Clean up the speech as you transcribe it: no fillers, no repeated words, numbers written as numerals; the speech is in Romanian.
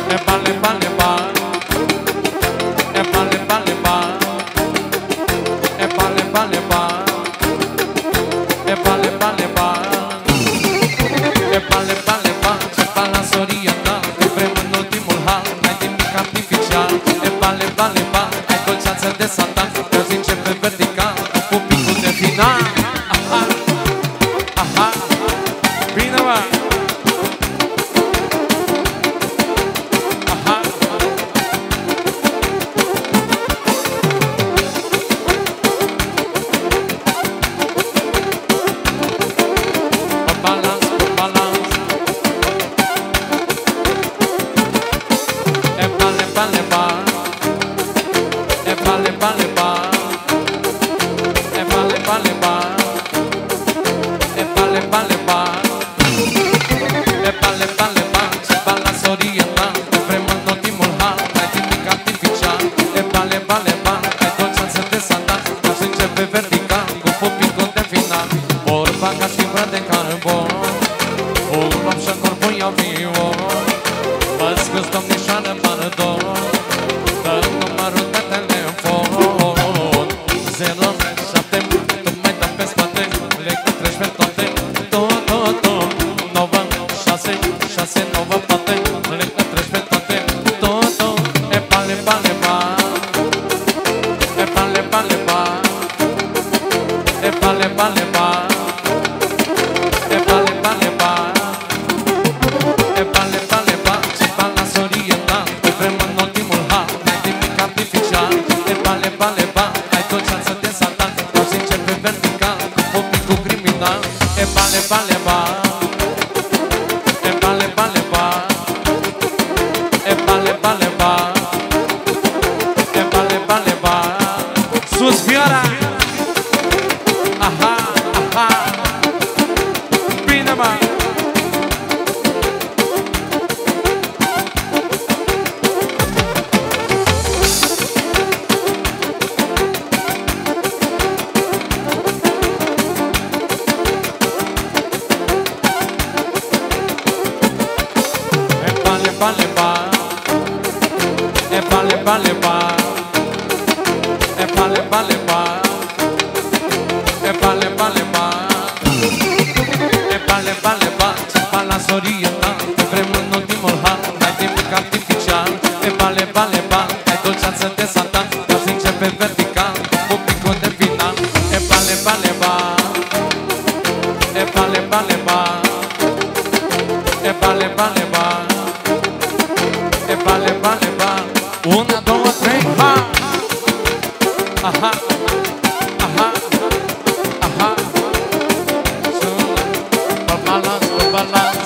Epa, lepa, lepa. Epa, lepa, lepa. Epa, lepa, lepa. Epa, lepa, lepa. Epa, lepa, lepa. Cepa la soria ta, te vrem în ultimul hal. N-ai nimic artificial. Epa, lepa, lepa. Ai dolceață de satan, te-azi începe vertical. Cu picul de final. Aha, aha. Bine, mă! Aha. Balans, balans. Epa, lepa, lepa. Epa, lepa, lepa. Epa, lepa, lepa. Epa, lepa, lepa. Epa, lepa, lepa. Cepa la soria ta, te vrem în ultimul hal. N-ai nimic artificial. Epa, lepa, lepa. Ai dolceață de satan, te-azi începe vertical. Cu pupicul de final. Vorba ca fibra de carbon. Urmăm și corpul i avion. Mă scuzi, domnișoară, pardon. Dă numărul de telefon 07, tu mai dă pe spate. Le treci pe toate. Tu 9, 6, 6, 9 poate. Le treci pe toate. Tu epa, lepa, lepa. Epa, lepa, lepa. Epa, lepa, lepa. Epa, lepa, lepa. Epa, lepa, lepa. Cepa la soria ta, te vrem în ultimul hal. N-ai nimic artificial. Epa, lepa, lepa. Ai dolceață de satan, te-azi începe vertical. Cu pupicul criminal. Epa, lepa, lepa. Epa, lepa, lepa. Epa, lepa, lepa. Epa, lepa, lepa. Sus, vioara! Aha, aha. Bine, mă! Epa, lepa, lepa. Epa, lepa, lepa. Epa, lepa, lepa. Epa, lepa, lepa. Epa, lepa, lepa. Cepa la soria ta, te vrem în ultimul hal. N-ai nimic artificial. Epa, lepa, lepa. Ai dolceață de satan, te-azi începe vertical. Cu picul de final. Epa, lepa, lepa. Epa, lepa, lepa. Epa, lepa, lepa. Epa, lepa, lepa. 1, 2, 3, ha! Aha, aha, aha. Balans, balans.